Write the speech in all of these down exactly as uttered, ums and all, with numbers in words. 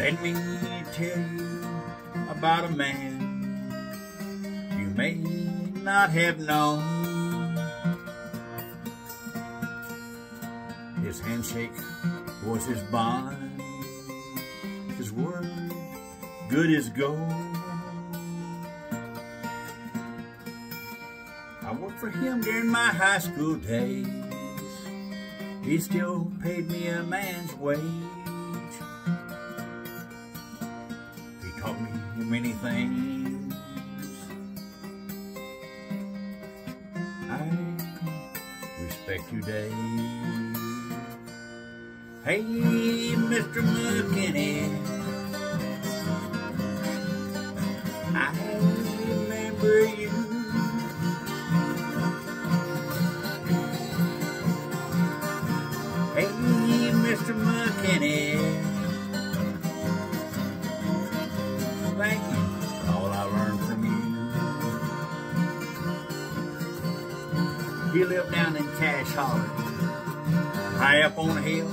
Let me tell you about a man you may not have known. His handshake was his bond, his word good as gold. I worked for him during my high school days. He still paid me a man's wage. He taught me many things. I respect you, Dave. Hey, Mister McKenney, I remember you. Hey, Mister McKenney, thank you for all I learned from you. He lived down in Cash Holler, high up on a hill,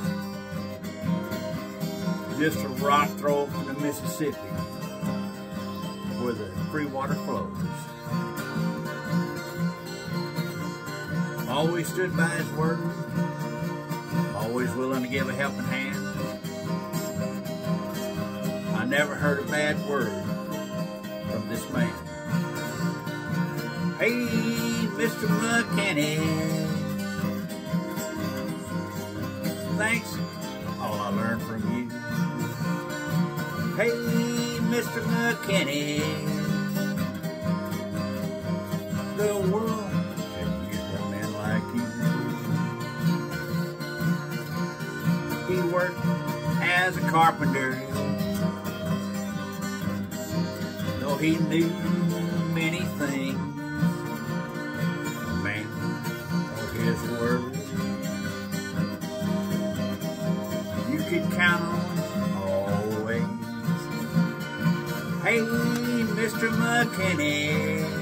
just a rock throw from the Mississippi, where the free water flows. Always stood by his word, always willing to give a helping hand. I never heard a bad word from this man. Hey, Mister McKenney, thanks for all I learned from you. Hey, Mister McKenney, the world could use a man like you. He worked as a carpenter, though he knew many things. Man of his word, you could count on always. Hey, Mister McKenney,